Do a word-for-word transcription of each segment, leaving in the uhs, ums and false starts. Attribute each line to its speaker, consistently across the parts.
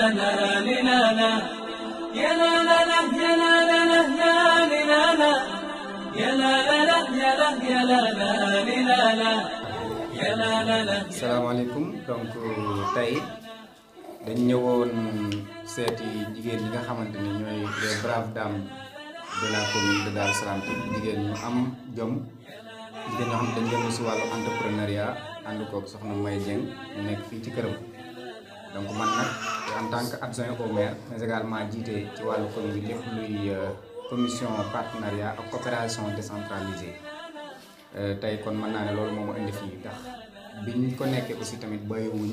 Speaker 1: لا لا لا يا لا لا لا يا لا لا لا لا لا يا لا لا لا يا لا يا لا لا لا لا يا لا لا لا.
Speaker 2: Salaamaaleykum. Donc tey dañ ñëwoon seeti jigéen ñi nga xamante ni ñooy les braves dames de la commune de Darou Salam jigéen ñu am jom jigéen ñoo xam dañ yëngu si wàllu entrepreneuriat ànd koog soxna May Dieng ñu nekk fii ci këram. donc man nag en tant que adjoint au maire mais également jiite ci wàllu commune bi lépp luy commission partenariat ak coopération décentralisée tey kon mën naa ne loolu moo ma indi fii ndax biñ ko nekkee aussi tamit bàyyiwuñ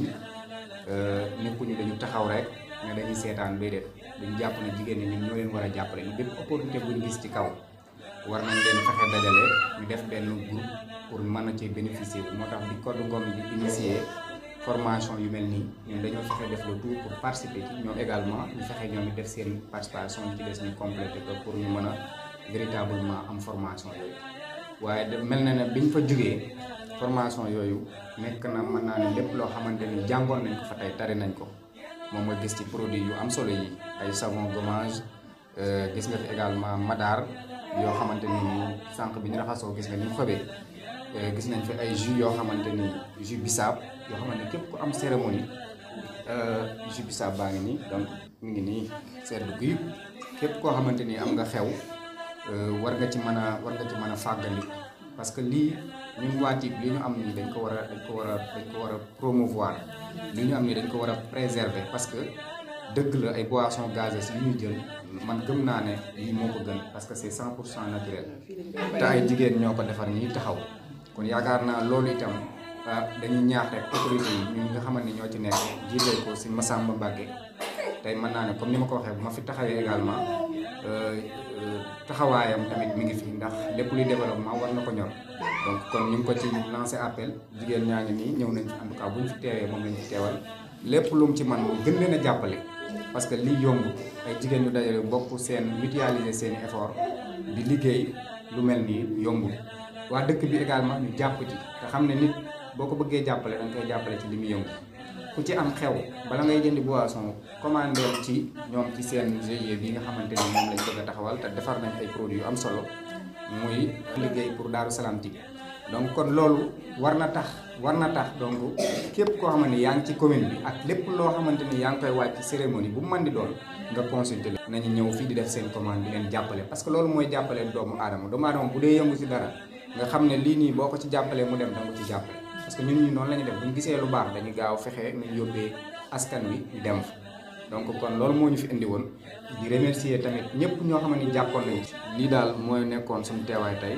Speaker 2: nekkuñu dañu taxaw rek ne dañuy seetaan déedéet dañu jàpp ne jigéen ñi ñun ñoo leen war a jàppale ñu bépp opportunité buñ gis ci kaw war nañ leen fexe dajale ñu def benn groupe pour mën a cee bénéficier bu moo tax di code Ngom bi initier formation yu mel nii ñun dañoo fexe def le tout pour participer ci ñoom également ñu fexe ñoom it def seen participation ci des ñu complété ko pour ñu mën a véritablement am formation yooyu waaye de mel na ne biñ fa jógee formation yooyu nekk na mën naa ne lépp loo xamante ni jàngoon nañ ko fa tey tari nañ ko moom mooy gis ci produit yu am solo yi ay savon gommage gis nga fi également madar yoo xamante ni sànq bi ñu raxasoo gis nga ni mu xobee gis nañ fi ay jus yoo xamante ni jus bisaab yoo xamante ni képp ku am cérémonie jus bisaab baa ngi nii donc mu ngi nii seetlu guy képp koo xamante ni am nga xew war nga ci mën a war nga ci mën a fàggandiku parce que lii ñun waa Typ li ñu am nii dañ ko war a dañ ko war a dañ ko war a promouvoir li ñu am nii dañ ko war a préserver parce que dëgg la ay boissons gazeuses yi ñuy jël man gëm naa ne lii moo ko gën parce que c'est cent pour cent naturel te ay jigéen ñoo ko defar ñuy taxaw kon yaakaar naa loolu itam dañuy ñaax rek autorité yi ñun nga xamante ni ñoo ci nekk jiitee ko si Massamba Mbacké tey mën naa ne comme ni ma ko waxee bu ma fi taxawee également taxawaayam tamit mi ngi fi ndax lépp luy développement war na ko ñor donc kon ñu ngi ko ci lancé appel jigéen ñaa ngi nii ñëw nañ fi en tout cas bu ñu fi teewee moom lañ fi teewal lépp lu mu ci man mu gën leen a jàppale parce que lii yomb ay jigéen ñu dajale bokk seen mutualiser seen effort di liggéey lu mel nii yombul waa dëkk bi également ñu jàpp ci te xam ne nit boo ko bëggee jàppale da nga koy jàppale ci li muy yëngu ku ci am xew bala ngay jëndi boisson commandé ci ñoom ci seen G I E bi nga xamante ni moom lañ bëgg a taxawal te defar nañ ay produits yu am solo muy liggéey pour Darou Salam Typ donc kon loolu war na tax war na tax donc képp koo xamante ni yaa ngi ci commune bi ak lépp loo xamante ni yaa ngi koy wàcc ci cérémonie bu mu mën di doon nga consulter leen nañu ñëw fii di def seen commande di leen jàppale parce que loolu mooy jàppale doomu aadama doomu aadama bu dee yëngu ci dara nga xam ne lii nii boo ko ci jàppalee mu dem da nga ko ci jàppale parce que ñun ñi noonu la ñu def bu ñu gisee lu baax dañuy gaaw fexe ñu yóbbee askan wi ñu dem fa donc kon loolu moo ñu fi indi woon di remercier tamit ñëpp ñoo xam ne jàppoon nañu ci lii daal mooy nekkoon suñu teewaay tey.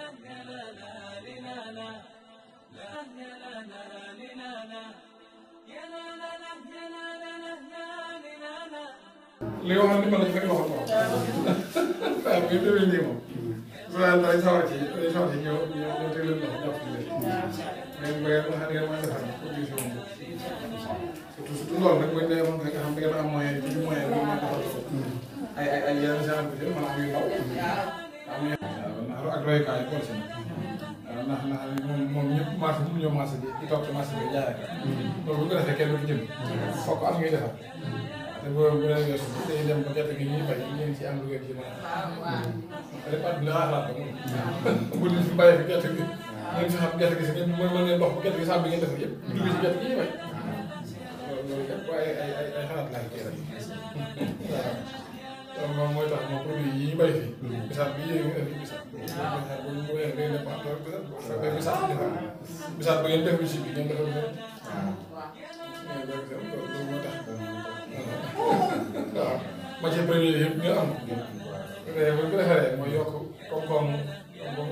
Speaker 3: li nga waxoon ni ma la fekk waxoon ko waaw bi ñu demee nii moom su daan dañ sawar ci dañ sawar ci ñëw ñëw ñëw teg leen loxo jàpp ci leen ngeen bëgg nga xam ne ngeen mën a defar condition bi surtout surtout loolu nag buñ nee moom nga xam ne ngeen am moyen ci moyen bi mën a defar ay ay ay yenn genre bi mën a am yu ndaw am na ak royukaay xool si ndax ndax moom moom ñëpp marché bu ñëw marché bi di toog ci marché bi jaay loolu bu ko defee kenn du ci jëm fokk am ngay defar te boo bu leen weesu dañuy dem ba gerte gi ñuy bay ngeen ci am lu ngeen ci mën a rek at bi la xalaat ko moom bu ñu fi bàyyee fi gerte gi ngeen fi xam gerte gi si ngeen mën mën ngeen dox ba gerte gi sax bi ngeen defar yëpp dugg ci gerte gi ñuy bay loolu loolu yëpp waaye ay ay ay xalaat laay kii rek waaw moom mooy tax moom produit yi ñu bay fii bisaab bi yéegi nga def bisaab bu ñu wéyee day def ak bisaab bisaab bi defar bisaab ba ngeen def ci bi ngeen defar loolu moo tax waaw matière première yëpp nga am bu ñu ko defaree mooy yokk koom-koom koom-koom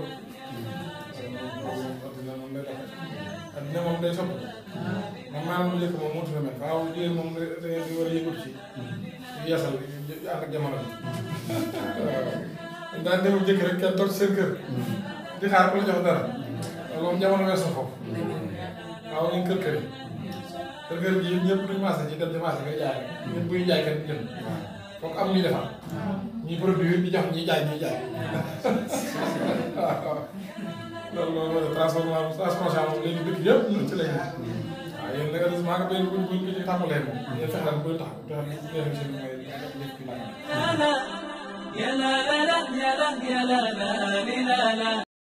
Speaker 3: addina moom day doxee addina moom day sopp moom maanaam lu njëkk moom moo tudd mel faaw jigéen moom da ngeen di war a yëngu ci yeesal ànd ak jamono bi waaw daan dem njëkk rek kenn toog seen kër di xaar ku la jox dara loolu moom jamono weesu foofu waaw ngeen kër kër yi kër kër gi ñëpp duñ marché ci dem ci marché ngay jaay ñun buy jaay kenn jënd foog am ñuy defar ñuy produire di jox ñuy jaay ñuy jaay waaw loolu loolu transformation transformation moom léegi dëkk yëpp ñu ci lay waaw yéen nag heureusement que buñ buñ buñ ci tàmbalee moom. yéen fexe daal buñ taxaw te xam ne si mooy def ki
Speaker 1: يا لا لا لا يا لا يا لا لا لا لا